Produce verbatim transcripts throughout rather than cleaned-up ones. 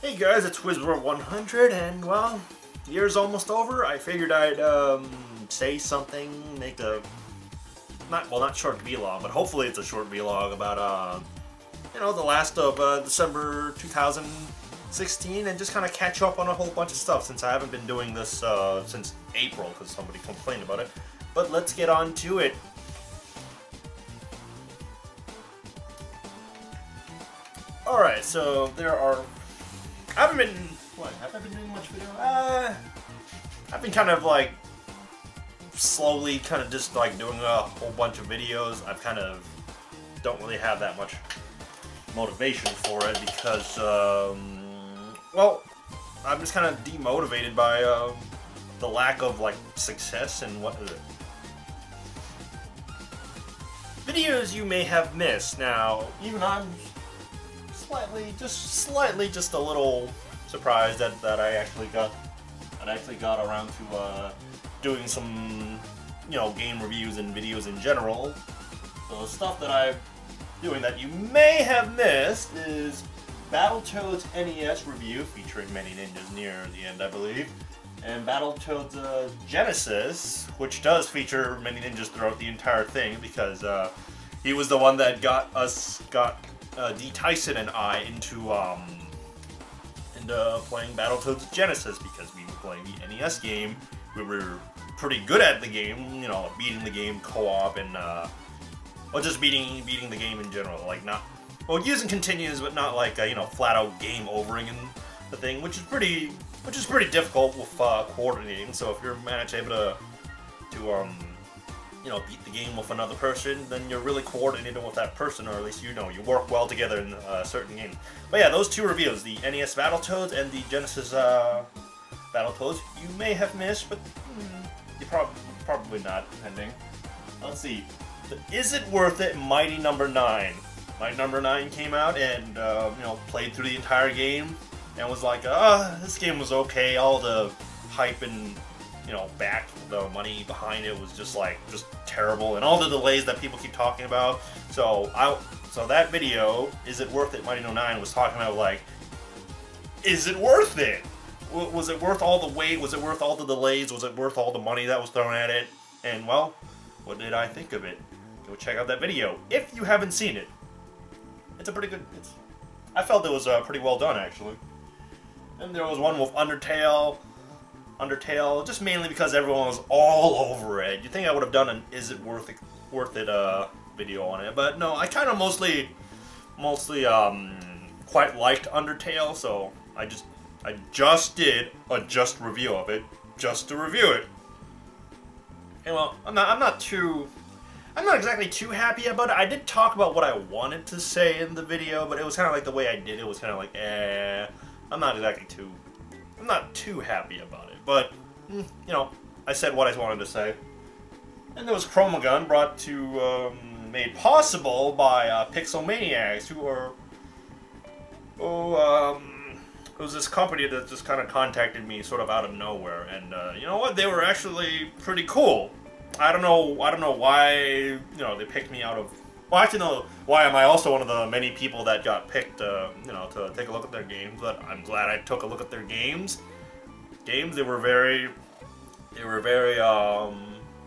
Hey guys, it's Wizworld one hundred, and well, year's almost over. I figured I'd um, say something, make a not well, not short vlog, but hopefully it's a short vlog about uh, you know, the last of uh, December two thousand sixteen, and just kind of catch up on a whole bunch of stuff since I haven't been doing this uh, since April because somebody complained about it. But let's get on to it. Alright, so there are... I haven't been... What? Have I been doing much video? Uh... I've been kind of like... slowly kind of just like doing a whole bunch of videos. I've kind of... don't really have that much motivation for it because, um... well, I'm just kind of demotivated by, uh, the lack of, like, success and what is it? Videos you may have missed. Now, even I'm... slightly, just slightly, just a little surprised that, that I actually got, that I actually got around to uh, doing some, you know, game reviews and videos in general. So the stuff that I'm doing that you may have missed is Battletoads N E S review featuring many ninjas near the end, I believe, and Battletoads uh, Genesis, which does feature many ninjas throughout the entire thing because uh, he was the one that got us got. Uh, D. Tyson and I into um, into playing Battletoads Genesis because we were playing the N E S game. We were pretty good at the game, you know, beating the game co-op and uh, well, just beating beating the game in general. Like not well, using continues, but not like uh, you know, flat out game overing and the thing, which is pretty which is pretty difficult with uh, coordinating. So if you're managed able to to um. you know, beat the game with another person, then you're really coordinated with that person, or at least you know, you work well together in a certain game. But yeah, those two reviews, the N E S Battletoads and the Genesis uh, Battletoads, you may have missed, but hmm, you probably probably not, depending. Let's see. The Is It Worth It Mighty Number nine. Mighty Number nine came out and, uh, you know, played through the entire game, and was like, ah, uh, this game was okay, all the hype and you know, back the money behind it was just like just terrible, and all the delays that people keep talking about. So I, so that video, Is It Worth It? Mighty No nine was talking about like, is it worth it? W was it worth all the wait? Was it worth all the delays? Was it worth all the money that was thrown at it? And well, what did I think of it? Go check out that video if you haven't seen it. It's a pretty good. It's, I felt it was uh, pretty well done actually. And there was one with Undertale. Undertale, just mainly because everyone was all over it. You'd think I would have done an Is It Worth It, worth it uh, video on it, but no, I kind of mostly, mostly um, quite liked Undertale, so I just, I just did a just review of it, just to review it. And well, I'm not, I'm not too, I'm not exactly too happy about it. I did talk about what I wanted to say in the video, but it was kind of like the way I did it was kind of like, eh, I'm not exactly too, I'm not too happy about it. But, you know, I said what I wanted to say. And there was Chromagun, brought to, um, made possible by uh, Pixelmaniacs, who are, oh, um, it was this company that just kind of contacted me sort of out of nowhere. And, uh, you know what, they were actually pretty cool. I don't know, I don't know why, you know, they picked me out of, well, actually, no, why am I also one of the many people that got picked, uh, you know, to take a look at their games, but I'm glad I took a look at their games. Games, they were very, they were very, um,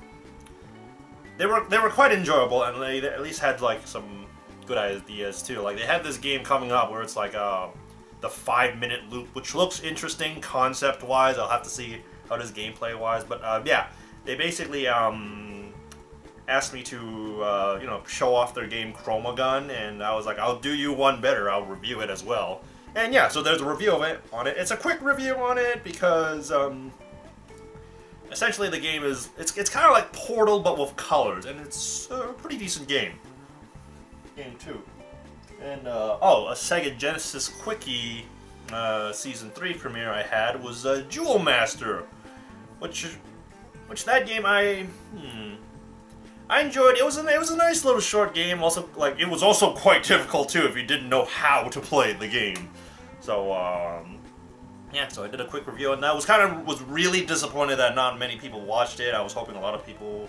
they were, they were quite enjoyable, and they at least had, like, some good ideas, too. Like, they had this game coming up where it's, like, uh, the five-minute loop, which looks interesting concept-wise. I'll have to see how it is gameplay-wise, but, uh, yeah, they basically, um, asked me to, uh, you know, show off their game Chromagun, and I was like, I'll do you one better, I'll review it as well. And yeah, so there's a review of it on it. It's a quick review on it because um, essentially the game is it's it's kind of like Portal but with colors, and it's a pretty decent game. Game two, and uh, oh, a Sega Genesis quickie uh, season three premiere I had was uh, Jewel Master, which which that game I hmm. I enjoyed. It was a, it was a nice little short game. Also, like, it was also quite difficult too if you didn't know how to play the game. So, um, yeah. So I did a quick review, and I was kind of was really disappointed that not many people watched it. I was hoping a lot of people,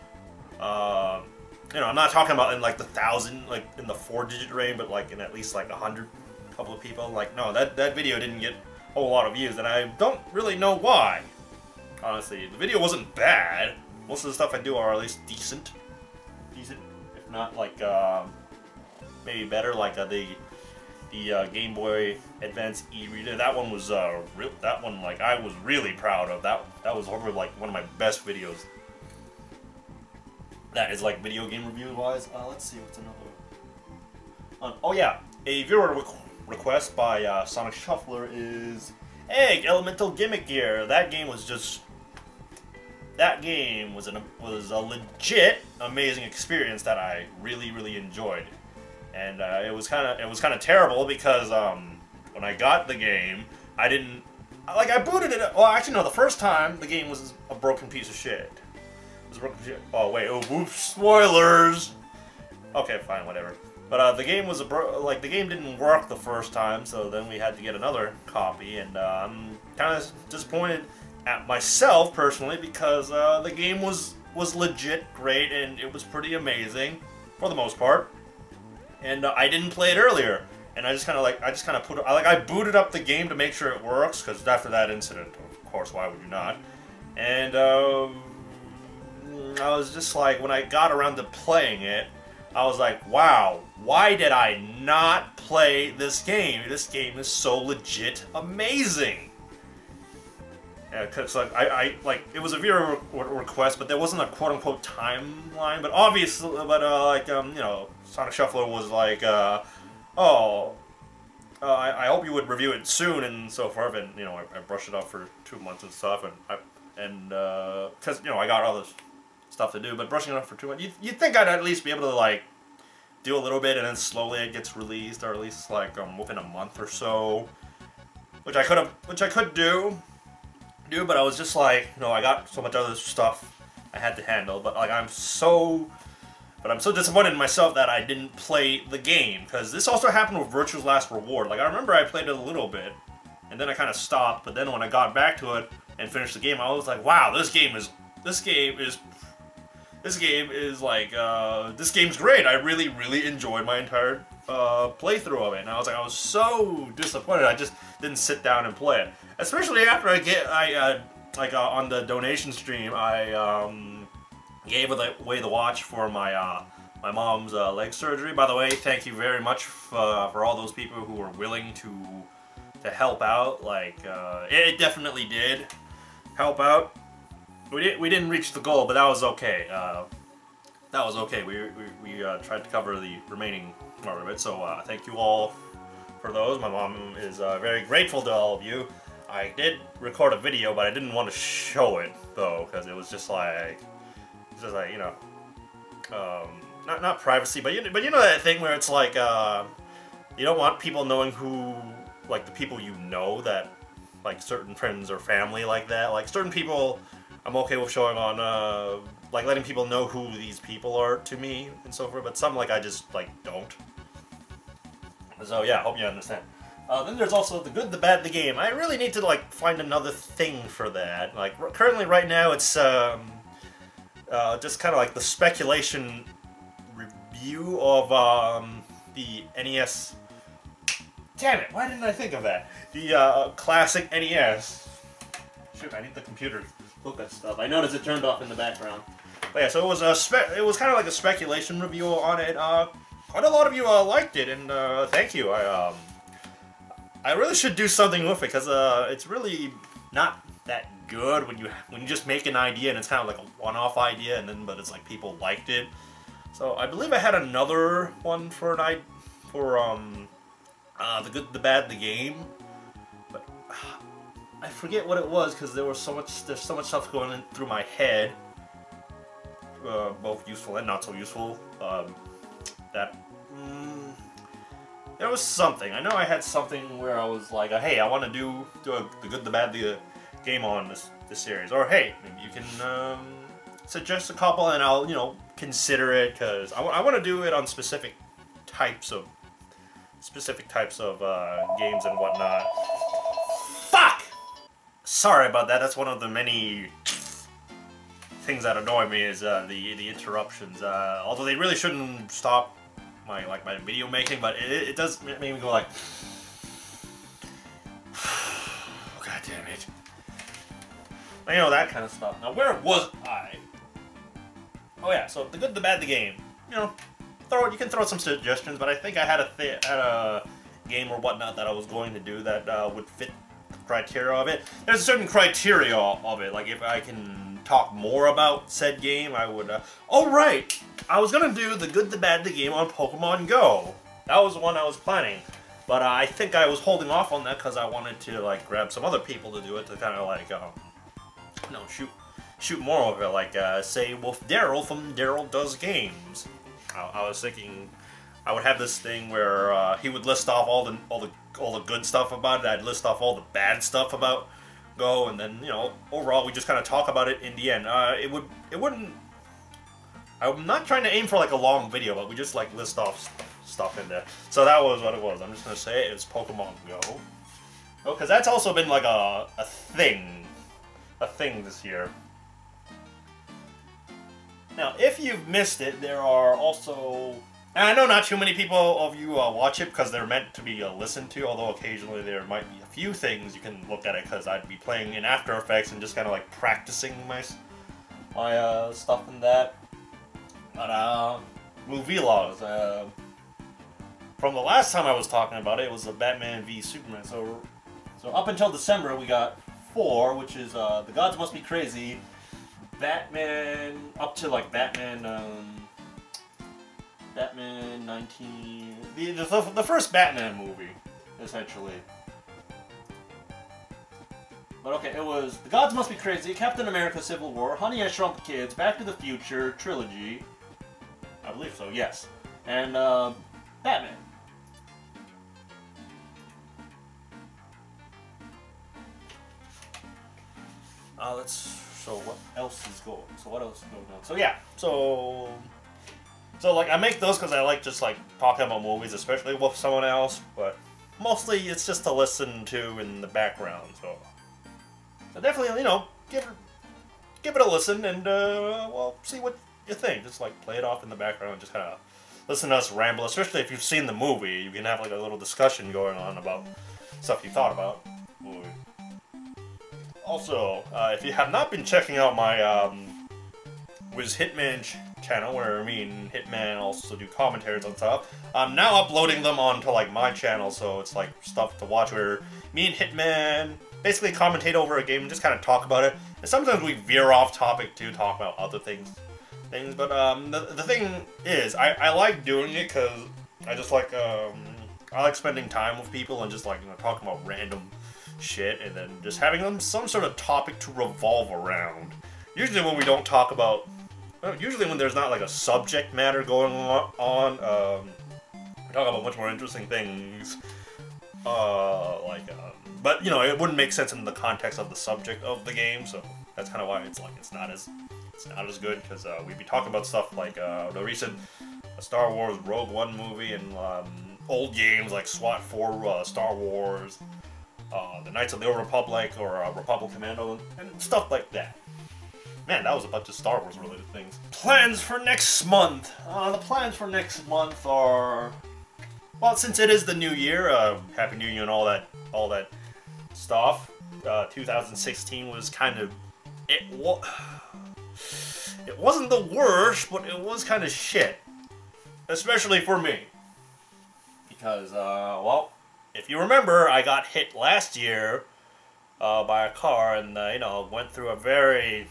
uh, you know, I'm not talking about in like the thousand, like in the four-digit range, but like in at least like a hundred couple of people like, no, that, that video didn't get a whole lot of views, and I don't really know why. Honestly, the video wasn't bad. Most of the stuff I do are at least decent. Decent, if not like, uh, maybe better, like uh, the the uh, Game Boy Advance e-reader. That one was, uh, real, that one, like, I was really proud of. That, that was probably, like, one of my best videos. That is, like, video game review-wise. Uh, let's see, what's another one? Um, oh, yeah. A viewer re request by uh, Sonic Shuffler is Egg Elemental Gimmick Gear. That game was just... That game was, an, was a legit amazing experience that I really, really enjoyed. And uh, it was kind of it was kind of terrible because um, when I got the game, I didn't... Like, I booted it... Well, actually, no, the first time, the game was a broken piece of shit. It was a broken piece of, oh, wait, oh, whoops, spoilers! Okay, fine, whatever. But uh, the game was a bro like the game didn't work the first time, so then we had to get another copy, and uh, I'm kind of disappointed at myself personally because uh, the game was was legit great and it was pretty amazing for the most part, and uh, I didn't play it earlier, and I just kind of like I just kind of put I like I booted up the game to make sure it works because after that incident, of course, why would you not? And uh, I was just like, when I got around to playing it, I was like, wow, why did I not play this game? This game is so legit amazing. Yeah, cause like I, I like it was a viewer re request, but there wasn't a quote unquote timeline. But obviously, but uh, like um, you know, Sonic Shuffler was like, uh, oh, uh, I, I hope you would review it soon and so forth. And you know, I, I brushed it off for two months and stuff, and I and uh, cause you know I got all this stuff to do, but brushing it off for two months, you'd, you'd think I'd at least be able to like do a little bit, and then slowly it gets released, or at least like um, within a month or so, which I could have, which I could do, do, but I was just like, you know, I got so much other stuff I had to handle, but like I'm so, but I'm so disappointed in myself that I didn't play the game, because this also happened with Virtue's Last Reward. Like I remember I played it a little bit, and then I kind of stopped, but then when I got back to it and finished the game, I was like, wow, this game is, this game is This game is like, uh, this game's great. I really, really enjoyed my entire uh, playthrough of it. And I was like, I was so disappointed. I just didn't sit down and play it. Especially after I get, I, uh, like, uh, on the donation stream, I um, gave away the watch for my, uh, my mom's uh, leg surgery. By the way, thank you very much for, for all those people who were willing to, to help out. Like, uh, it definitely did help out. We didn't we didn't reach the goal, but that was okay. Uh, that was okay. We we, we uh, tried to cover the remaining part of it. So uh, thank you all for those. My mom is uh, very grateful to all of you. I did record a video, but I didn't want to show it though, because it was just like it's just like you know, um, not not privacy, but you but you know that thing where it's like uh, you don't want people knowing who, like the people you know, that like certain friends or family like that, like certain people. I'm okay with showing on, uh, like, letting people know who these people are to me and so forth, but some, like, I just, like, don't. So, yeah, hope you understand. Uh, then there's also the good, the bad, the game. I really need to, like, find another thing for that. Like, currently, right now, it's, um, uh, just kind of like the speculation review of, um, the N E S... Damn it, why didn't I think of that? The, uh, classic N E S. Shoot, I need the computer. Look at stuff. I noticed it turned off in the background. But yeah, so it was a spe it was kind of like a speculation review on it. Uh, quite a lot of you uh, liked it, and uh, thank you. I um, I really should do something with it because uh, it's really not that good when you when you just make an idea and it's kind of like a one-off idea, and then but it's like people liked it. So I believe I had another one for an I for um, uh, the good, the bad, the game. I forget what it was because there was so much. There's so much stuff going in through my head, uh, both useful and not so useful. Um, that mm, there was something. I know I had something where I was like, "Hey, I want to do do a, the good, the bad, the game on this this series," or "Hey, maybe you can um, suggest a couple and I'll you know consider it because I, I want to do it on specific types of specific types of uh, games and whatnot." Fuck. Sorry about that. That's one of the many things that annoy me is uh, the the interruptions. Uh, although they really shouldn't stop my like my video making, but it, it does make me go like, You know, that kind of stuff. Now, where was I? Oh yeah, so the good, the bad, the game. You know, throw you can throw some suggestions, but I think I had a th had a game or whatnot that I was going to do that uh, would fit the criteria of it. There's a certain criteria of it. Like if I can talk more about said game, I would. Uh... Oh right, I was gonna do the good, the bad, the game on Pokemon Go. That was the one I was planning, but uh, I think I was holding off on that because I wanted to like grab some other people to do it to kind of like um, no shoot. shoot more of it, like, uh, say, Wolf Daryl from Daryl Does Games. I, I was thinking I would have this thing where uh, he would list off all the all the all the good stuff about it. I'd list off all the bad stuff about Go, and then you know, overall, we just kind of talk about it in the end. Uh, it would it wouldn't. I'm not trying to aim for like a long video, but we just like list off st stuff in there. So that was what it was. I'm just gonna say it, it's Pokemon Go. Oh, because that's also been like a a thing, a thing this year. Now, if you've missed it, there are also... And I know not too many people of you uh, watch it because they're meant to be uh, listened to, although occasionally there might be a few things you can look at it because I'd be playing in After Effects and just kind of like practicing my, my uh, stuff in that. But, uh, movie vlogs. Uh, from the last time I was talking about it, it was the Batman v Superman. So, so up until December, we got four, which is uh, The Gods Must Be Crazy, Batman, up to like Batman, um, Batman nineteen, the, the, the first Batman movie, essentially. But okay, it was The Gods Must Be Crazy, Captain America Civil War, Honey, I Shrunk the Kids, Back to the Future, Trilogy, I believe so, yes, and uh, Batman. Uh, let's... So what else is going? So what else is going on? So yeah, so so like I make those because I like just like talking about movies, especially with someone else. But mostly it's just to listen to in the background. So so definitely you know give it give it a listen and uh, well see what you think. Just like play it off in the background and just kind of listen to us ramble. Especially if you've seen the movie, you can have like a little discussion going on about stuff you thought about the movie. Also, uh, if you have not been checking out my um, Wiz Hitman ch channel, where me and Hitman also do commentaries on stuff, I'm now uploading them onto like my channel, so it's like stuff to watch where me and Hitman basically commentate over a game and just kind of talk about it. And sometimes we veer off topic to talk about other things. Things, but um, the the thing is, I I like doing it because I just like um I like spending time with people and just like you know talking about random shit and then just having them some sort of topic to revolve around. Usually when we don't talk about, well, usually when there's not like a subject matter going on, um, we talk about much more interesting things. Uh, like, um, but you know, it wouldn't make sense in the context of the subject of the game, so that's kind of why it's like it's not as it's not as good because uh, we'd be talking about stuff like uh, the recent Star Wars Rogue One movie and um, old games like SWAT four, uh, Star Wars. Uh, the Knights of the Old Republic, or uh, Republic Commando, and stuff like that. Man, that was a bunch of Star Wars related things. Plans for next month. Uh, the plans for next month are, well, since it is the new year, uh, Happy New Year and all that, all that stuff. Uh, two thousand sixteen was kind of, it was, it wasn't the worst, but it was kind of shit, especially for me, because, uh, well. If you remember, I got hit last year uh, by a car and, uh, you know, went through a very,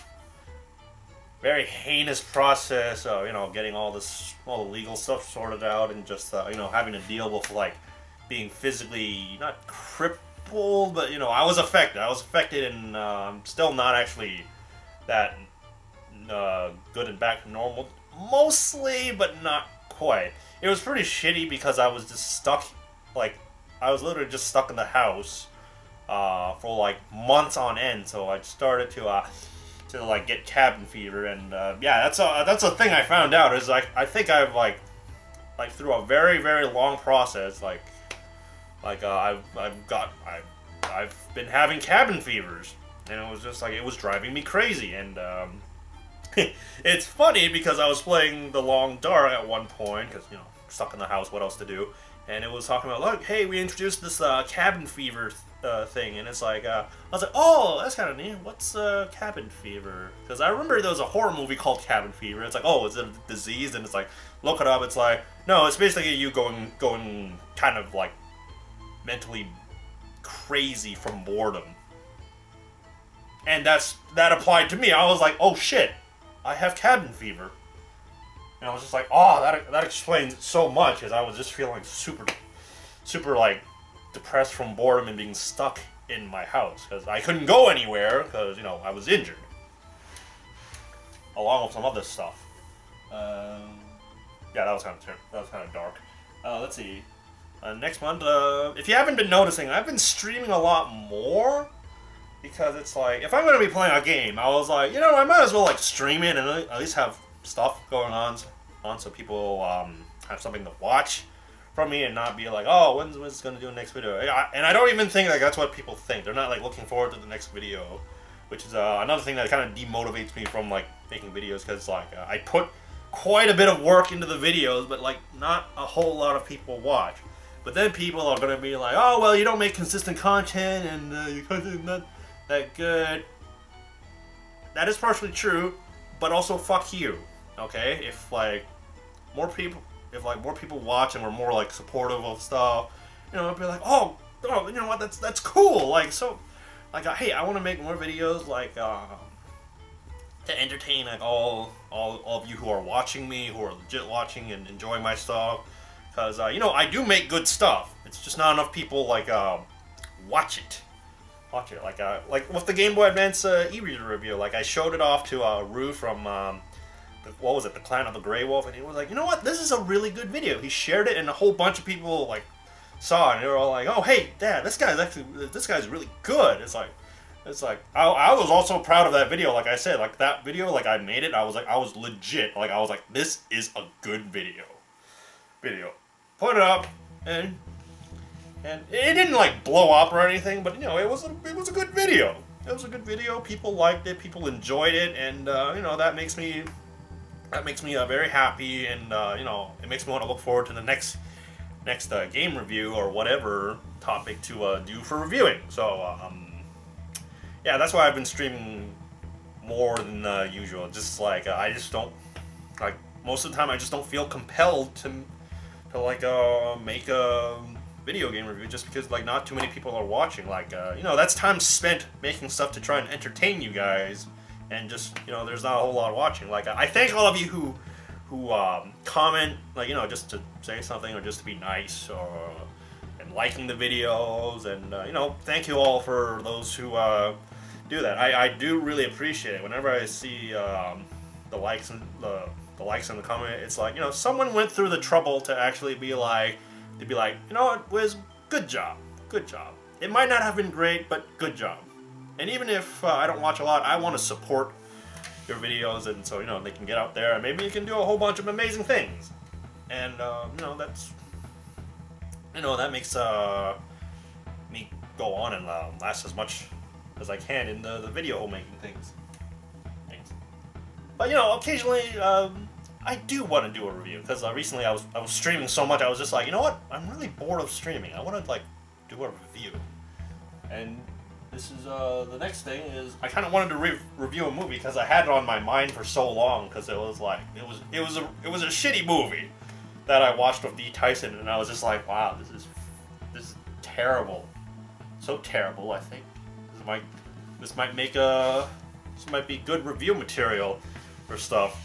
very heinous process of, you know, getting all this, all the legal stuff sorted out and just, uh, you know, having to deal with, like, being physically, not crippled, but, you know, I was affected. I was affected and uh, I'm still not actually that uh, good and back to normal. Mostly, but not quite. It was pretty shitty because I was just stuck, like, I was literally just stuck in the house uh, for like months on end. So I started to uh, to like get cabin fever, and uh, yeah, that's a that's a thing I found out is like I think I've like like through a very very long process like like uh, I've I've got I I've been having cabin fevers, and it was just like it was driving me crazy. And um, it's funny because I was playing The Long Dark at one point because you know stuck in the house, what else to do? And it was talking about, look, hey, we introduced this uh, cabin fever uh, thing, and it's like uh, I was like, oh, that's kind of neat. What's uh, cabin fever? Because I remember there was a horror movie called Cabin Fever. It's like, oh, is it a disease? And it's like, look it up. It's like, no, it's basically you going going kind of like mentally crazy from boredom. And that's that applied to me. I was like, oh shit, I have cabin fever. And I was just like, oh, that that explains so much, because I was just feeling super, super like depressed from boredom and being stuck in my house because I couldn't go anywhere because, you know, I was injured, along with some other stuff. Um, yeah, that was kind of that was kind of dark. Uh, let's see. Uh, next month, uh, if you haven't been noticing, I've been streaming a lot more. Because it's like, if I'm going to be playing a game, I was like, you know, I might as well like stream it and at least have stuff going on, on so people um, have something to watch from me and not be like, oh, when's when's going to do a next video? And I don't even think like that's what people think. They're not like looking forward to the next video, which is uh, another thing that kind of demotivates me from like making videos, because like uh, I put quite a bit of work into the videos, but like not a whole lot of people watch. But then people are going to be like, oh, well, you don't make consistent content and uh, your content not that good. That is partially true, but also fuck you. Okay, if like more people, if like more people watch and we're more like supportive of stuff, you know, it'd be like, oh, oh, you know what? That's that's cool. Like so, like uh, hey, I want to make more videos like uh, to entertain like all all all of you who are watching me, who are legit watching and enjoying my stuff, because uh, you know, I do make good stuff. It's just not enough people like uh, watch it. Watch it, like uh, like with the Game Boy Advance uh, e-reader review. Like I showed it off to uh, Rue from um, the, what was it, the Clan of the Grey Wolf, and he was like, you know what, this is a really good video. He shared it, and a whole bunch of people like saw it, and they were all like, oh hey, Dad, this guy's actually this guy's really good. It's like, it's like I, I was also proud of that video. Like I said, like that video, like I made it. I was like, I was legit. Like I was like, this is a good video. Video, put it up, and. And it didn't like blow up or anything, but you know, it was a, it was a good video. It was a good video. People liked it. People enjoyed it, and uh, you know, that makes me that makes me uh, very happy, and uh, you know, it makes me want to look forward to the next next uh, game review or whatever topic to uh, do for reviewing. So um, yeah, that's why I've been streaming more than uh, usual. Just like uh, I just don't like most of the time. I just don't feel compelled to to like uh, make a video game review, just because like not too many people are watching. Like uh, you know, that's time spent making stuff to try and entertain you guys, and just, you know, there's not a whole lot watching. Like I thank all of you who who um, comment, like, you know, just to say something or just to be nice, or and liking the videos, and uh, you know, thank you all for those who uh, do that. I, I do really appreciate it. Whenever I see um, the likes and the the likes and the comment, it's like, you know, someone went through the trouble to actually be like. To be like, you know what, Wiz, good job, good job. It might not have been great, but good job. And even if uh, I don't watch a lot, I want to support your videos, and so, you know, they can get out there, and maybe you can do a whole bunch of amazing things. And, uh, you know, that's, you know, that makes uh, me go on and uh, last as much as I can in the, the video making things. things. But, you know, occasionally, um, I do want to do a review, because uh, recently I was I was streaming so much, I was just like, you know what, I'm really bored of streaming. I want to like do a review. And this is uh, the next thing is I kind of wanted to re review a movie because I had it on my mind for so long, because it was like it was it was a it was a shitty movie that I watched with D. Tyson, and I was just like, wow, this is this is terrible, so terrible. I think this might this might make a this might be good review material for stuff.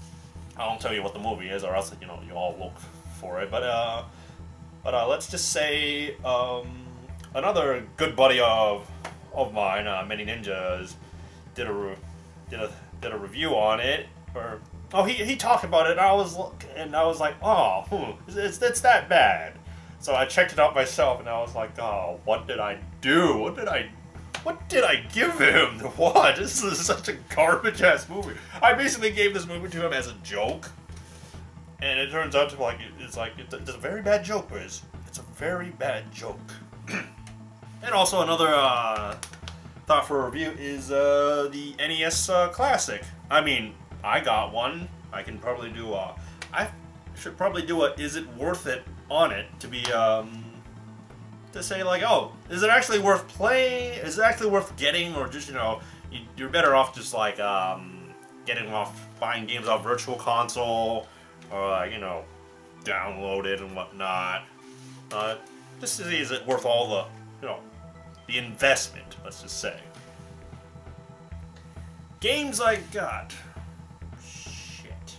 I won't tell you what the movie is, or else, you know, you all look for it. But uh, but uh, let's just say um, another good buddy of of mine, uh, Many Ninjas, did a re did a did a review on it. Or oh, he he talked about it. And I was and I was like, oh, hmm, it's it's that bad. So I checked it out myself, and I was like, oh, what did I do? What did I? What did I give him? What? This is such a garbage-ass movie. I basically gave this movie to him as a joke, and it turns out to be like, it's like, it's a very bad joke, Wiz. It's a very bad joke. And also another uh, thought for a review is uh, the N E S uh, Classic. I mean, I got one. I can probably do a, I should probably do a Is It Worth It on it to be, um, to say like, oh, is it actually worth playing? Is it actually worth getting, or just, you know, you, you're better off just like um, getting off buying games off Virtual Console, or like, you know, download it and whatnot. Uh, just to see, is it worth all the, you know, the investment? Let's just say. Games I got. Shit.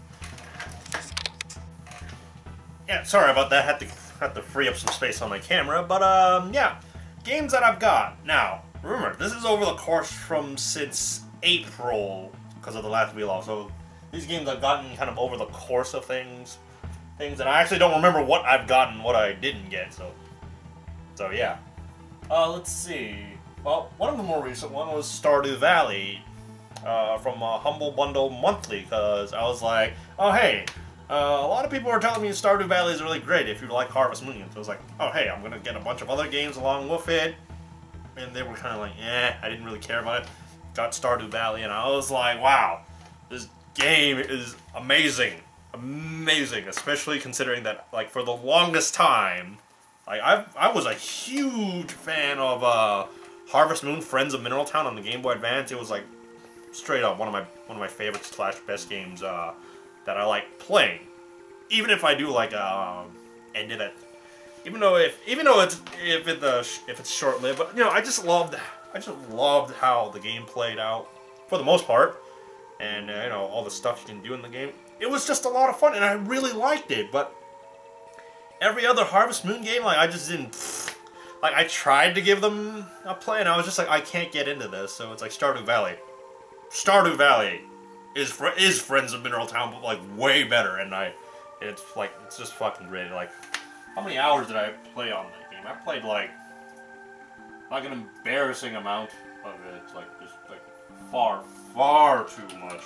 Yeah, sorry about that. Had to had to free up some space on my camera, but um, yeah, games that I've got. Now, remember, this is over the course from since April because of the last Wheel Off. So these games I've gotten kind of over the course of things, things, and I actually don't remember what I've gotten, what I didn't get. So, so yeah. Uh, let's see. Well, one of the more recent one was Stardew Valley. Uh, from a Humble Bundle Monthly, because I was like, oh hey, uh, a lot of people were telling me Stardew Valley is really great if you like Harvest Moon. So I was like, oh hey, I'm gonna get a bunch of other games along with it, and they were kind of like, eh, I didn't really care about it. Got Stardew Valley, and I was like, wow, this game is amazing, amazing, especially considering that, like, for the longest time, like, I I was a huge fan of uh, Harvest Moon: Friends of Mineral Town on the Game Boy Advance. It was like straight up one of my one of my favorite slash best games uh, that I like playing. Even if I do like uh, end it at, even though if even though it's if it the if it's short lived, but you know I just loved I just loved how the game played out for the most part, and uh, you know all the stuff you can do in the game. It was just a lot of fun, and I really liked it. But every other Harvest Moon game, like I just didn't. Like I tried to give them a play, and I was just like, I can't get into this. So it's like Stardew Valley. Stardew Valley is fr is Friends of Mineral Town, but like way better, and I, it's like it's just fucking great. Like, how many hours did I play on that game? I played like like an embarrassing amount of it, like just like far, far too much.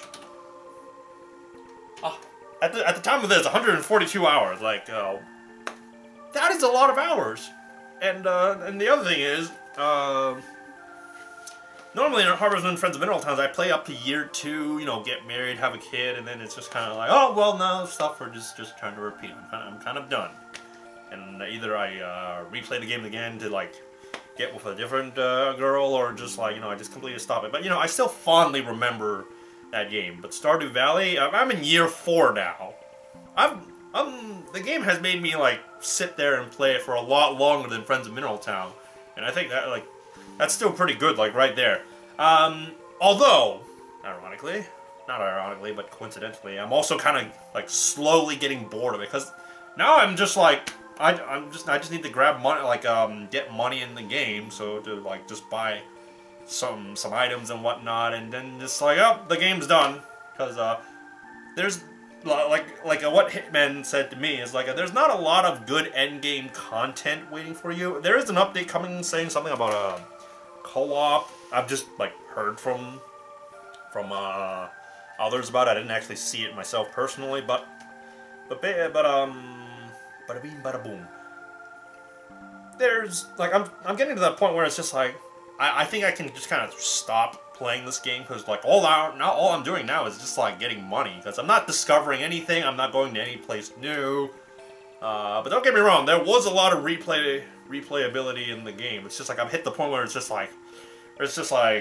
Ah, at the at the time of this, one hundred forty-two hours. Like, uh, that is a lot of hours. And uh, and the other thing is, uh, normally in Harvest Moon: Friends of Mineral Towns, I play up to year two, you know, get married, have a kid, and then it's just kind of like, oh, well, now stuff we're just, just trying to repeat. I'm kind of, I'm kind of done. And either I uh, replay the game again to, like, get with a different uh, girl, or just, like, you know, I just completely stop it. But, you know, I still fondly remember that game. But Stardew Valley, I'm in year four now. I'm, I'm, the game has made me, like, sit there and play it for a lot longer than Friends of Mineral Town. And I think that, like, that's still pretty good, like, right there. Um, although, ironically, not ironically, but coincidentally, I'm also kind of, like, slowly getting bored of it, because now I'm just, like, I, I'm just, I just need to grab money, like, um, get money in the game, so to, like, just buy some, some items and whatnot, and then just, like, oh, the game's done, because, uh, there's, like, like uh, what Hitman said to me is, like, uh, there's not a lot of good endgame content waiting for you. There is an update coming saying something about, uh, co-op. I've just like heard from from uh, others about it. I didn't actually see it myself personally, but but but um, bada beam, bada boom. There's like I'm I'm getting to that point where it's just like I I think I can just kind of stop playing this game, because like all out now all I'm doing now is just like getting money, because I'm not discovering anything. I'm not going to any place new. Uh, but don't get me wrong, there was a lot of replay replayability in the game. It's just like I've hit the point where it's just like, it's just like,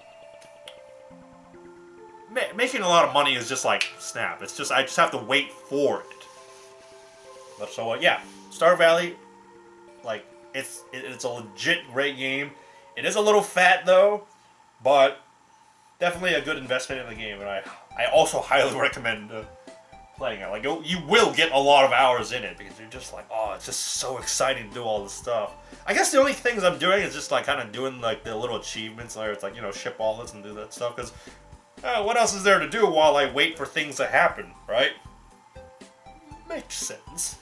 ma making a lot of money is just like, snap. It's just, I just have to wait for it. But so, uh, yeah, Stardew Valley, like, it's, it, it's a legit great game. It is a little fat though, but definitely a good investment in the game, and I, I also highly recommend uh, playing it. Like, you will get a lot of hours in it, because you're just like, oh, it's just so exciting to do all this stuff. I guess the only things I'm doing is just like kind of doing like the little achievements, where it's like, you know, ship all this and do that stuff, because uh, what else is there to do while I wait for things to happen, right? Makes sense.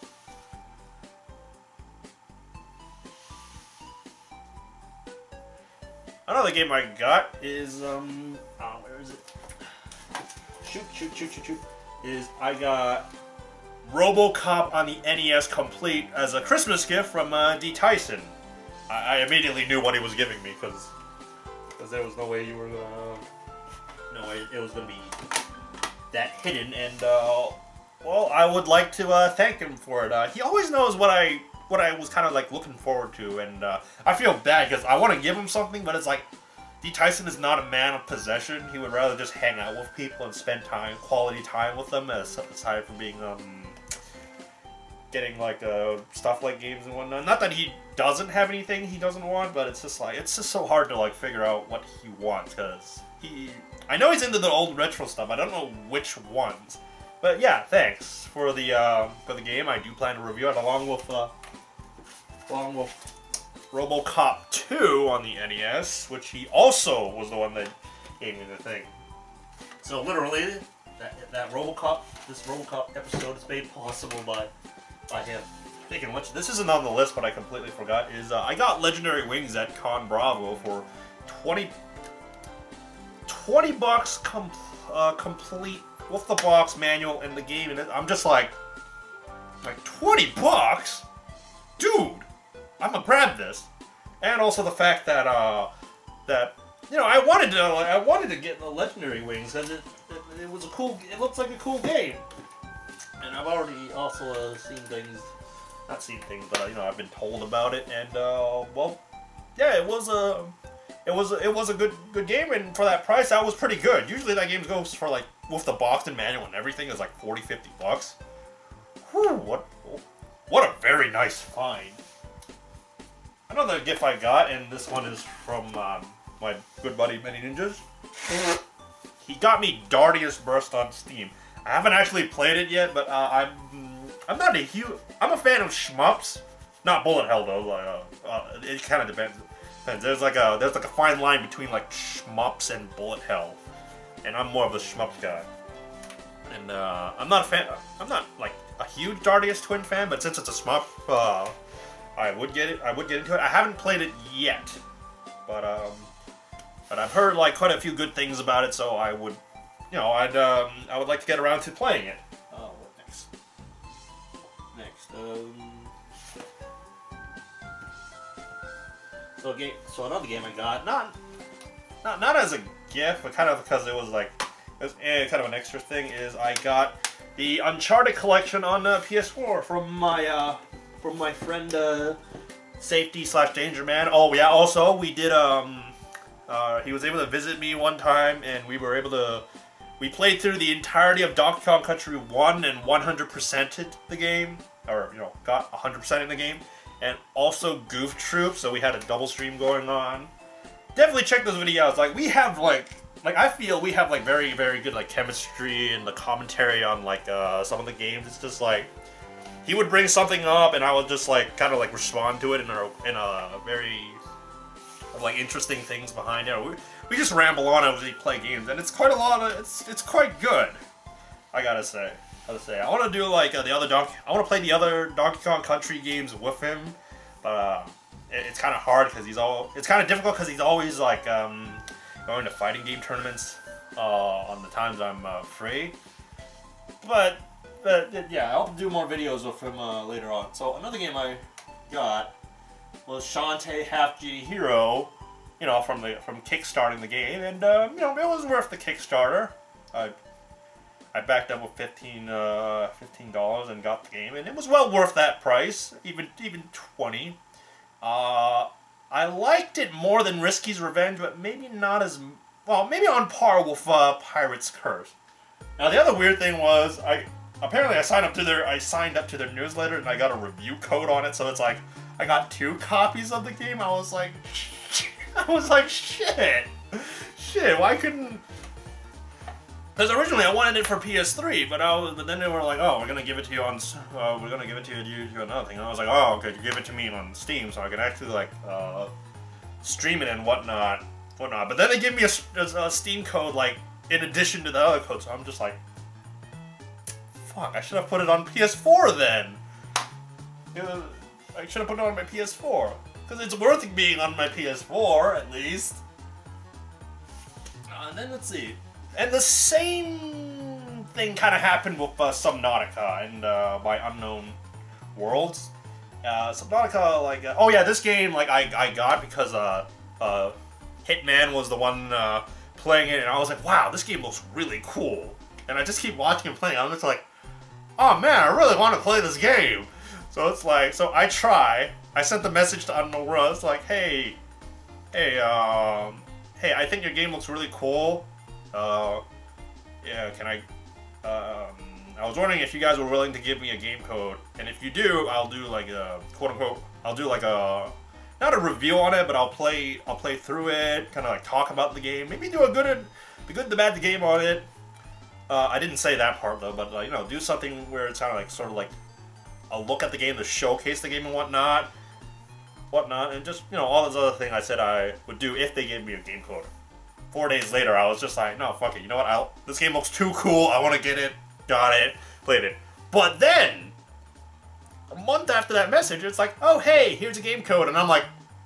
Another game I got is, um, oh, where is it? Shoot, shoot, shoot, shoot, shoot. Is I got RoboCop on the N E S Complete as a Christmas gift from uh, D. Tyson. I, I immediately knew what he was giving me, because because there was no way you were uh, no way it was gonna be that hidden. And uh, well, I would like to uh, thank him for it. Uh, he always knows what I what I was kind of like looking forward to, and uh, I feel bad because I want to give him something, but it's like D. Tyson is not a man of possession. He would rather just hang out with people and spend time, quality time with them, as aside from being um getting like uh stuff like games and whatnot. Not that he doesn't have anything he doesn't want, but it's just like it's just so hard to like figure out what he wants because he. I know he's into the old retro stuff. I don't know which ones. But yeah, thanks for the uh, for the game. I do plan to review it along with uh, along with RoboCop two on the N E S, which he also was the one that gave me the thing. So literally, that that RoboCop, this RoboCop episode is made possible by by him. Speaking of which, this isn't on the list, but I completely forgot. Is uh, I got Legendary Wings at Con Bravo for twenty, twenty bucks com uh, complete. With the box manual and the game, and I'm just like, like twenty bucks, dude. I'm gonna grab this, and also the fact that uh, that you know I wanted to I wanted to get the Legendary Wings because it, it it was a cool. It looks like a cool game, and I've already also uh, seen things, not seen things, but uh, you know I've been told about it, and uh, well, yeah, it was a. It was it was a good good game, and for that price, that was pretty good. Usually that game goes for like with the box and manual and everything is like forty, fifty bucks. Whew, what what a very nice find. Another gift I got, and this one is from um, my good buddy Many Ninjas. He got me Dardius Burst on Steam. I haven't actually played it yet, but uh, I'm I'm not a huge I'm a fan of shmups, not bullet hell though. Like uh, uh, it kind of depends. There's like a there's like a fine line between like shmups and bullet hell, and I'm more of a shmup guy. And uh, I'm not a fan. I'm not like a huge Dardius Twin fan, but since it's a shmup, uh, I would get it. I would get into it. I haven't played it yet, but um, but I've heard like quite a few good things about it. So I would, you know, I'd um, I would like to get around to playing it. Oh, what next? Next, um. So game, so another game I got, not, not, not as a gift, but kind of because it was like, it was eh, kind of an extra thing. Is I got the Uncharted collection on uh, P S four from my uh, from my friend uh, Safety slash Danger Man. Oh yeah, also we did um, uh, he was able to visit me one time, and we were able to, we played through the entirety of Donkey Kong Country one and one hundred percented the game, or you know, got one hundred percent in the game. And also Goof Troop, so we had a double stream going on. Definitely check those videos. Like we have like, like I feel we have like very very good like chemistry and the commentary on like uh, some of the games. It's just like he would bring something up and I would just like kind of like respond to it in a in a very like interesting things behind it. We we just ramble on as we play games, and it's quite a lot of it's it's quite good. I gotta say. How to say? I want to do like uh, the other Donkey. I want to play the other Donkey Kong Country games with him, but uh, it, it's kind of hard because he's all. It's kind of difficult because he's always like um, going to fighting game tournaments uh, on the times I'm uh, free. But, but yeah, I'll do more videos with him uh, later on. So another game I got was Shantae Half Genie Hero. You know, from the from kickstarting the game, and uh, you know, it was worth the Kickstarter. I. I backed up with fifteen dollars and got the game, and it was well worth that price, even even twenty. Uh, I liked it more than Risky's Revenge, but maybe not as well. Maybe on par with uh, Pirate's Curse. Now the other weird thing was, I apparently I signed up to their I signed up to their newsletter and I got a review code on it, so it's like I got two copies of the game. I was like, I was like, shit, shit. Why couldn't? Because originally I wanted it for P S three, but I was, but then they were like, "Oh, we're gonna give it to you on, uh, we're gonna give it to you, you, you another thing." And I was like, "Oh, okay, you give it to me on Steam, so I can actually like uh, stream it and whatnot, whatnot." But then they give me a, a, a Steam code like in addition to the other code, so I'm just like, "Fuck, I should have put it on P S four then." You know, I should have put it on my P S four because it's worth it being on my P S four at least. Uh, and then let's see. And the same thing kind of happened with uh, Subnautica and uh, by Unknown Worlds. Uh, Subnautica, like, uh, oh yeah, this game, like, I, I got because uh, uh, Hitman was the one uh, playing it, and I was like, wow, this game looks really cool. And I just keep watching him playing. I'm just like, oh man, I really want to play this game. So it's like, so I try. I sent the message to Unknown World. It's like, hey, hey, um, hey, I think your game looks really cool. Uh, yeah, can I? Um, I was wondering if you guys were willing to give me a game code, and if you do, I'll do like a quote unquote. I'll do like a not a review on it, but I'll play. I'll play through it, kind of like talk about the game. Maybe do a good, the good, the bad, the game on it. Uh, I didn't say that part though, but uh, you know, do something where it's kind of like sort of like a look at the game to showcase the game and whatnot, whatnot, and just you know all those other things I said I would do if they gave me a game code. Four days later, I was just like, no, fuck it. You know what? I'll, this game looks too cool. I want to get it. Got it. Played it. But then, a month after that message, it's like, oh, hey, here's a game code. And I'm like,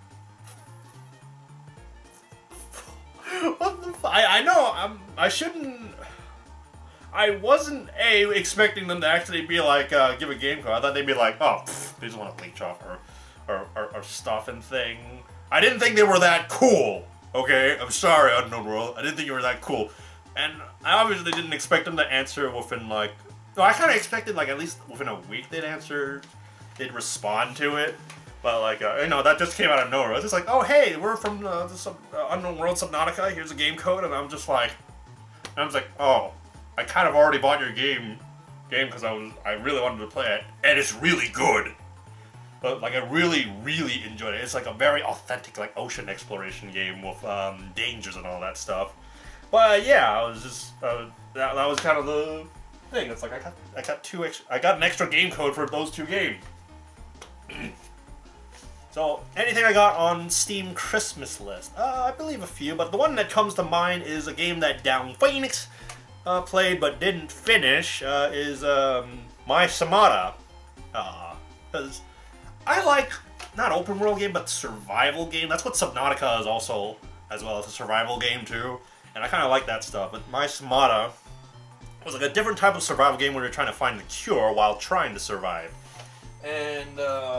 what the f I, I know, I'm, I shouldn't... I wasn't, A, expecting them to actually be like, uh, give a game code. I thought they'd be like, oh, pff, they just want to leech off our, our, our, our stuff and thing. I didn't think they were that cool. Okay, I'm sorry, Unknown World. I didn't think you were that cool. And I obviously didn't expect them to answer within, like... No, I kind of expected, like, at least within a week they'd answer, they'd respond to it. But, like, uh, you know, that just came out of nowhere. It's just like, oh, hey, we're from uh, the Sub uh, Unknown World Subnautica. Here's a game code. And I'm just like... And I was like, oh, I kind of already bought your game game because I was I really wanted to play it. And it's really good. But, like, I really, really enjoyed it. It's, like, a very authentic, like, ocean exploration game with um, dangers and all that stuff. But, uh, yeah, I was just, uh, that, that was kind of the thing. It's like, I got, I got two extra, I got an extra game code for those two games. So, anything I got on Steam Christmas list? Uh, I believe a few, but the one that comes to mind is a game that Down Phoenix uh, played but didn't finish, uh, is um, My Samada. Because... Uh, I like, not open world game, but survival game. That's what Subnautica is also, as well as a survival game too. And I kind of like that stuff. But My Samada was like a different type of survival game where you're trying to find the cure while trying to survive. And, uh...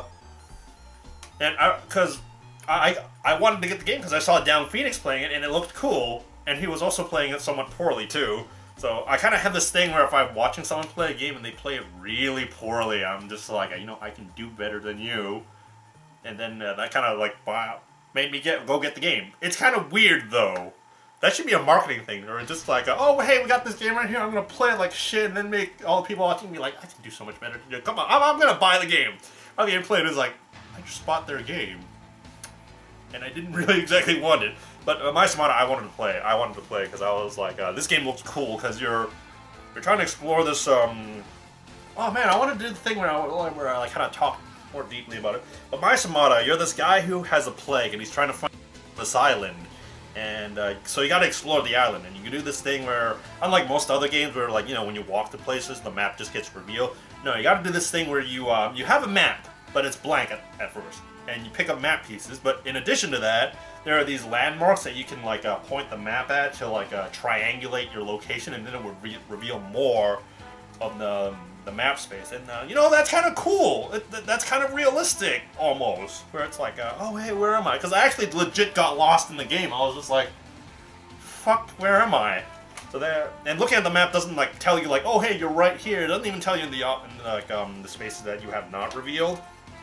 And I, because I, I wanted to get the game because I saw Down Phoenix playing it and it looked cool. And he was also playing it somewhat poorly too. So I kind of have this thing where if I'm watching someone play a game and they play it really poorly, I'm just like, you know, I can do better than you. And then uh, that kind of like wow, made me get go get the game. It's kind of weird though. That should be a marketing thing, or just like, a, oh hey, we got this game right here. I'm gonna play it like shit, and then make all the people watching me like, I can do so much better. Come on, I'm, I'm gonna buy the game. While the game played is like, I just bought their game, and I didn't really exactly want it. But uh, My Samada, I wanted to play. I wanted to play because I was like, uh, this game looks cool because you're you're trying to explore this. Um, oh man, I want to do the thing where I where I like kind of talk more deeply about it. But My Samada, you're this guy who has a plague and he's trying to find this island, and uh, so you got to explore the island. And you can do this thing where, unlike most other games, where like you know when you walk to places, the map just gets revealed. No, you got to do this thing where you uh, you have a map, but it's blank at, at first, and you pick up map pieces. But in addition to that, there are these landmarks that you can like uh, point the map at to like uh, triangulate your location, and then it will re reveal more of the the map space. And uh, you know that's kind of cool. It, that's kind of realistic almost, where it's like, uh, oh hey, where am I? Because I actually legit got lost in the game. I was just like, fuck, where am I? So there, and looking at the map doesn't like tell you like, oh hey, you're right here. It doesn't even tell you in the uh, in, like um the spaces that you have not revealed.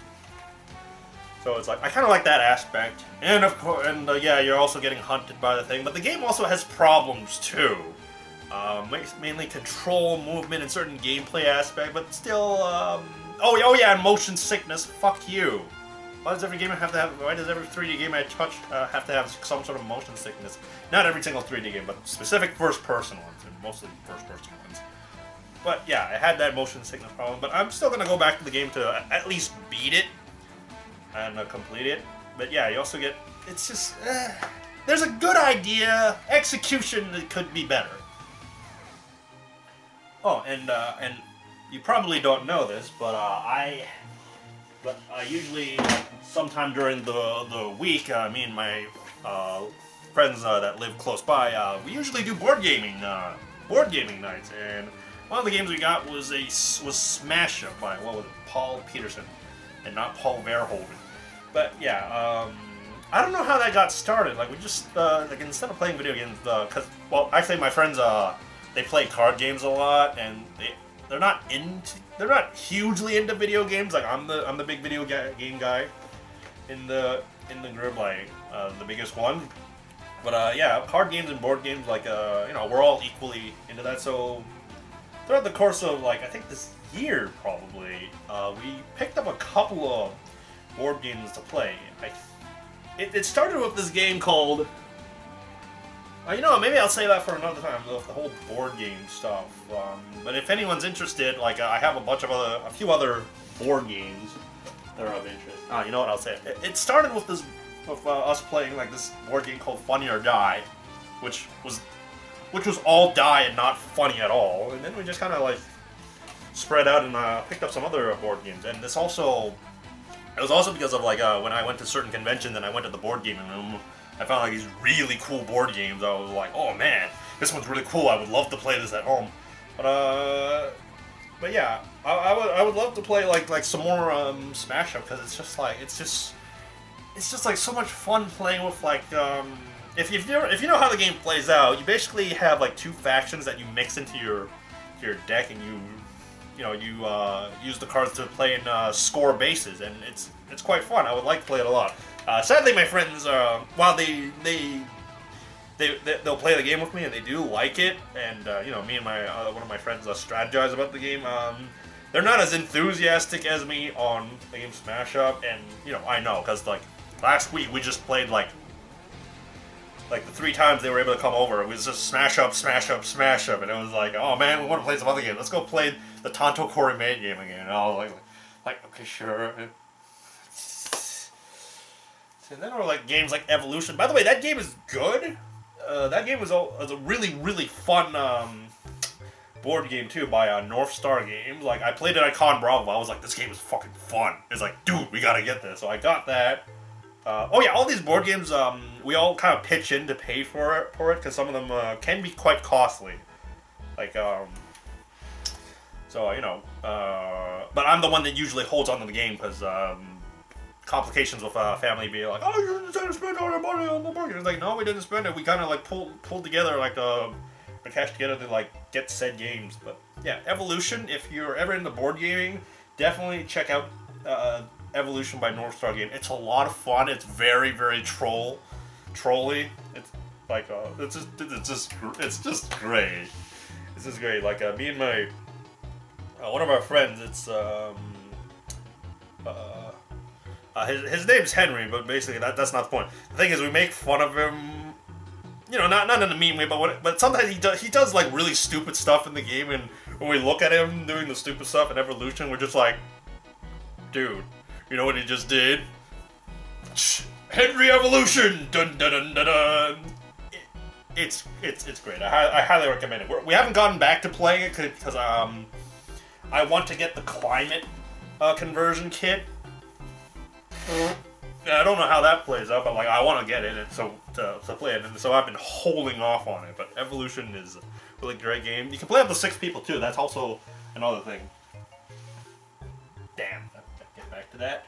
So it's like, I kind of like that aspect. And of course, and uh, yeah, you're also getting hunted by the thing. But the game also has problems too. Um, mainly control, movement, and certain gameplay aspect, but still, um... Oh, oh yeah, and motion sickness, fuck you. Why does every game have to have, why does every three D game I touch uh, have to have some sort of motion sickness? Not every single three D game, but specific first-person ones, and mostly first-person ones. But yeah, I had that motion sickness problem, but I'm still gonna go back to the game to at least beat it. And uh, complete it. But yeah, you also get, it's just, uh, there's a good idea, execution that could be better. Oh, and uh, and you probably don't know this, but uh, I, but I usually, sometime during the the week, uh, me and my uh, friends uh, that live close by, uh, we usually do board gaming, uh, board gaming nights. And one of the games we got was a was Smash Up by what was it, Paul Peterson, and not Paul Verhoeven. But yeah, um, I don't know how that got started. Like we just uh, like instead of playing video games, because uh, well, actually my friends uh, they play card games a lot, and they they're not into they're not hugely into video games. Like I'm the I'm the big video ga game guy in the in the group, like uh, the biggest one. But uh, yeah, card games and board games, like uh, you know, we're all equally into that. So throughout the course of like I think this year probably, uh, we picked up a couple of board games to play. I, it, it started with this game called. Uh, you know, maybe I'll say that for another time, the, the whole board game stuff. Um, but if anyone's interested, like I have a bunch of other, a few other board games that are of interest. Ah, you know what? I'll say it. It, it started with this, with uh, us playing like this board game called Funny or Die, which was, which was all die and not funny at all. And then we just kind of like spread out and uh, picked up some other board games. And this also, it was also because of like uh, when I went to certain conventions and I went to the board gaming room. I found like these really cool board games. I was like, oh man, this one's really cool. I would love to play this at home. But uh, but yeah, I, I would I would love to play like like some more um, Smash Up because it's just like it's just it's just like so much fun playing with like um if you if you if you know how the game plays out, you basically have like two factions that you mix into your your deck and you you know you uh, use the cards to play and uh, score bases, and it's it's quite fun. I would like to play it a lot. Uh, sadly, my friends, uh, while they, they they they they'll play the game with me and they do like it, and uh, you know, me and my uh, one of my friends uh, strategize about the game. Um, they're not as enthusiastic as me on the game Smash Up, and you know, I know because like last week we just played like like the three times they were able to come over. It was just Smash Up, Smash Up, Smash Up, and it was like, oh man, we want to play some other game. Let's go play the Tanto Korime game again. And I was like, like okay, sure. And then there were like games like Evolution. By the way, that game is good. Uh, that game was a, was a really, really fun um, board game too by uh, North Star Games. Like I played it at Con Bravo. I was like, this game is fucking fun. It's like, dude, we gotta get this. So I got that. Uh, oh yeah, all these board games, um, we all kind of pitch in to pay for it, for it, because some of them uh, can be quite costly. Like, um, so you know, uh, but I'm the one that usually holds on to the game because. Um, complications with uh, family being like, oh, you didn't spend all your money on the board game. It's like, no, we didn't spend it. We kind of like pulled pulled together like uh, the cash together to like get said games. But yeah, Evolution. If you're ever into board gaming, definitely check out uh, Evolution by North Star Game. It's a lot of fun. It's very very troll, trolly. It's like uh, it's just it's just it's just great. This is great. Like uh, me and my uh, one of our friends. It's um. Uh, Uh, his, his name's Henry, but basically that that's not the point. The thing is, we make fun of him, you know, not not in a mean way, but what, but sometimes he does he does like really stupid stuff in the game, and when we look at him doing the stupid stuff in Evolution, we're just like, dude, you know what he just did? Henry Evolution, dun dun dun dun dun. It, it's it's it's great. I, I highly recommend it. We're, we haven't gotten back to playing it because um, I want to get the climate uh, conversion kit. Yeah, I don't know how that plays out, but like I want to get it, and so to, to play it, and so I've been holding off on it. But Evolution is a really great game. You can play up to six people too. That's also another thing. Damn, gotta get back to that.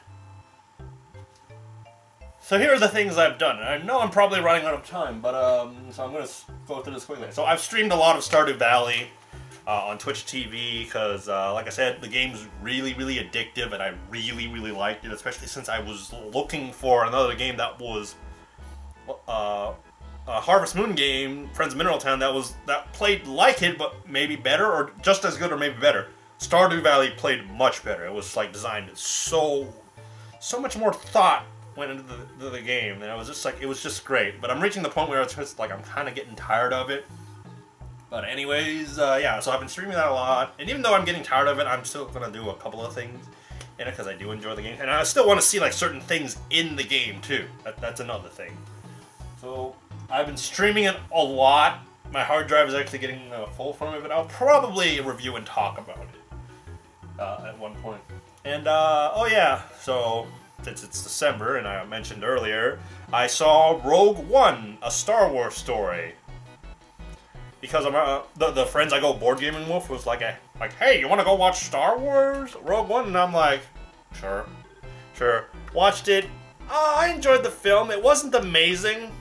So here are the things I've done. I know I'm probably running out of time, but um, so I'm gonna go through this quickly. So I've streamed a lot of Stardew Valley. Uh, on Twitch T V because, uh, like I said, the game's really, really addictive, and I really, really liked it, especially since I was looking for another game that was uh, a Harvest Moon game, Friends of Mineral Town, that was that played like it, but maybe better, or just as good, or maybe better. Stardew Valley played much better. It was like designed so, so much more thought went into the, the, the game, and it was just like it was just great. But I'm reaching the point where it's just like I'm kind of getting tired of it. But anyways, uh, yeah, so I've been streaming that a lot, and even though I'm getting tired of it, I'm still going to do a couple of things in it, because I do enjoy the game, and I still want to see, like, certain things in the game, too. That, that's another thing. So, I've been streaming it a lot. My hard drive is actually getting uh, full from it, but I'll probably review and talk about it uh, at one point. And, uh, oh yeah, so, since it's December, and I mentioned earlier, I saw Rogue One, a Star Wars story. Because I'm, uh, the, the friends I go board gaming with was like, a, like, hey, you want to go watch Star Wars Rogue One? And I'm like, sure, sure. Watched it. Uh, I enjoyed the film. It wasn't amazing.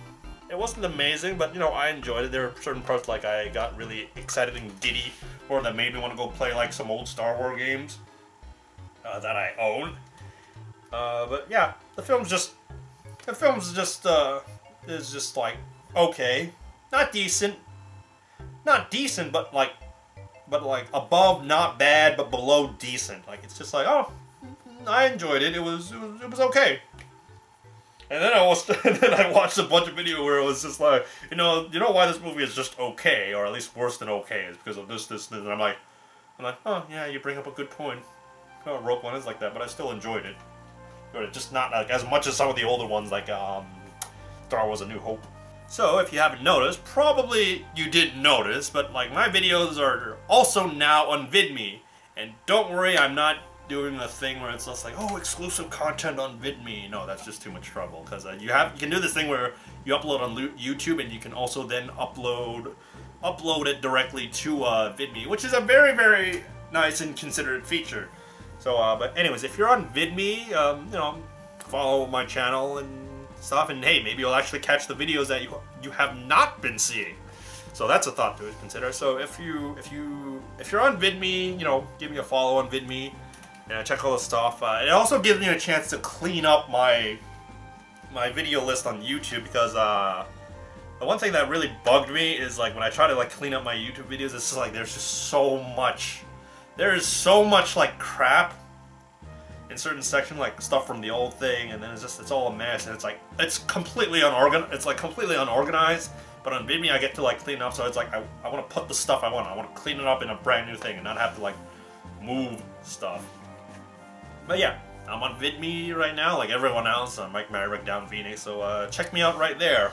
It wasn't amazing, but you know, I enjoyed it. There were certain parts like I got really excited and giddy, or that made me want to go play like some old Star Wars games uh, that I own. Uh, but yeah, the film's just the film's just uh, is just like okay, not decent, not decent, but like but like above not bad, but below decent. Like it's just like oh, I enjoyed it. It was it was, it was okay. And then I watched, and then I watched a bunch of video where it was just like, you know, you know why this movie is just okay, or at least worse than okay, is because of this, this, this. And I'm like, I'm like, oh yeah, you bring up a good point. Oh, Rogue One is like that, but I still enjoyed it. But just not like as much as some of the older ones, like um, Star Wars: A New Hope. So if you haven't noticed, probably you didn't notice, but like my videos are also now on VidMe, and don't worry, I'm not doing a thing where it's just like, oh, exclusive content on VidMe. No, that's just too much trouble, because uh, you have you can do this thing where you upload on YouTube, and you can also then upload upload it directly to uh, VidMe, which is a very, very nice and considerate feature. So, uh, but anyways, if you're on VidMe, um, you know, follow my channel and stuff, and hey, maybe you'll actually catch the videos that you you have not been seeing. So that's a thought to consider. So if you if you if you're on VidMe, you know, give me a follow on VidMe. And I check all the stuff. Uh, it also gives me a chance to clean up my my video list on YouTube, because uh, the one thing that really bugged me is like when I try to like clean up my YouTube videos, it's just like there's just so much. There is so much like crap in certain sections, like stuff from the old thing, and then it's just it's all a mess, and it's like it's completely unorganized. It's like completely unorganized. But on VidMe, I get to like clean up, so it's like I I want to put the stuff I want. I want to clean it up in a brand new thing, and not have to like move stuff. But yeah, I'm on VidMe right now, like everyone else. I'm Mike Merrick down Phoenix, so uh, check me out right there.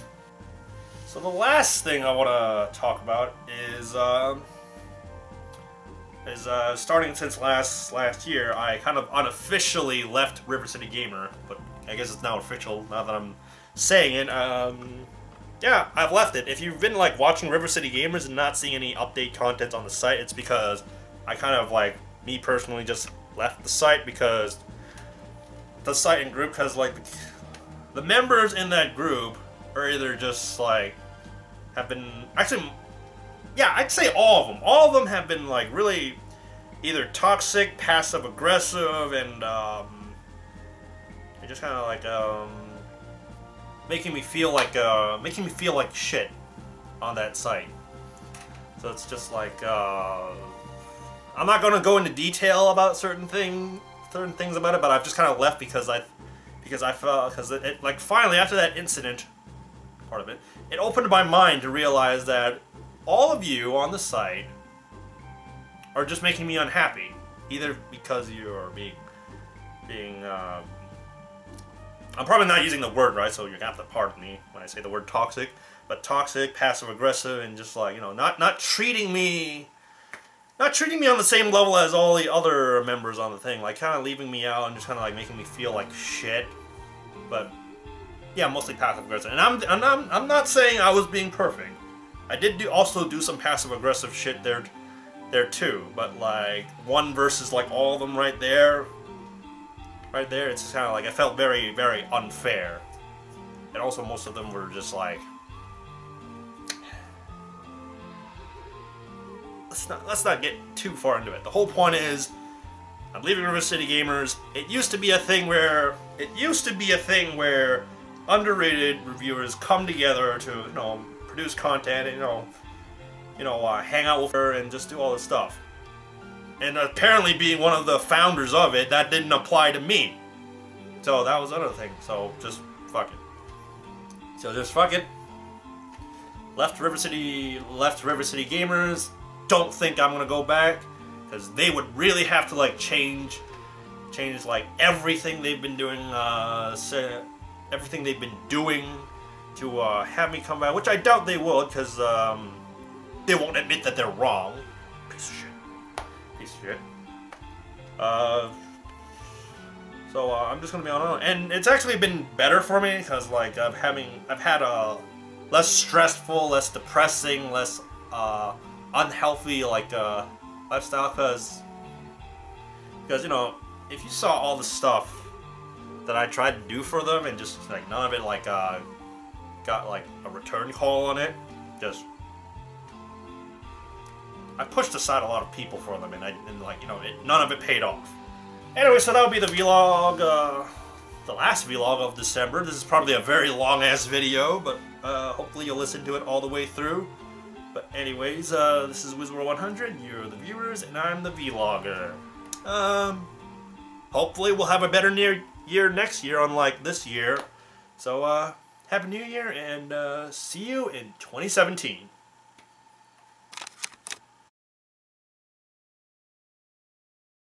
So the last thing I want to talk about is, uh, is uh, starting since last last year, I kind of unofficially left River City Gamer, but I guess it's now official now that I'm saying it. Um, yeah, I've left it. If you've been like watching River City Gamers and not seeing any update content on the site, it's because I kind of like, me personally, just left the site, because the site and group has like the members in that group are either just like have been actually yeah I'd say all of them all of them have been like really either toxic, passive aggressive, and um, they're just kind of like um, making me feel like uh, making me feel like shit on that site. So it's just like uh, I'm not going to go into detail about certain thing, certain things about it, but I've just kind of left because I, because I felt, because it, it, like finally after that incident, part of it, it opened my mind to realize that all of you on the site are just making me unhappy, either because you're being, being, uh, I'm probably not using the word right, so you have to pardon me when I say the word toxic, but toxic, passive aggressive, and just like, you know, not not treating me. Not treating me on the same level as all the other members on the thing, like kind of leaving me out and just kind of like making me feel like shit. But yeah, mostly passive aggressive. And I'm and I'm I'm not saying I was being perfect. I did do also do some passive aggressive shit there, there too. But like one versus like all of them right there, right there, it's kind of like I felt very very unfair. And also most of them were just like. Let's not, let's not get too far into it. The whole point is, I'm leaving River City Gamers. It used to be a thing where, it used to be a thing where underrated reviewers come together to, you know, produce content and, you know, you know, uh, hang out with her and just do all this stuff. And apparently being one of the founders of it, that didn't apply to me. So that was another thing. So just fuck it. So just fuck it. Left River City, left River City Gamers. Don't think I'm gonna go back, because they would really have to like change, change like everything they've been doing, uh, everything they've been doing to uh, have me come back. Which I doubt they will, because um, they won't admit that they're wrong. Piece of shit. Piece of shit. Uh, so uh, I'm just gonna be on, and it's actually been better for me because like I'm having, I've had a less stressful, less depressing, less. Uh, unhealthy like uh, lifestyle, because because you know, if you saw all the stuff that I tried to do for them and just like none of it like uh, got like a return call on it. Just I pushed aside a lot of people for them, and I and like you know it, none of it paid off. Anyway, so that'll be the vlog, uh, the last vlog of December. This is probably a very long ass video, but uh, hopefully you'll listen to it all the way through. But anyways, uh, this is WizWorld one hundred. You're the viewers, and I'm the vlogger. Um, hopefully we'll have a better near year next year, unlike this year. So, uh, Happy New Year, and uh, see you in twenty seventeen.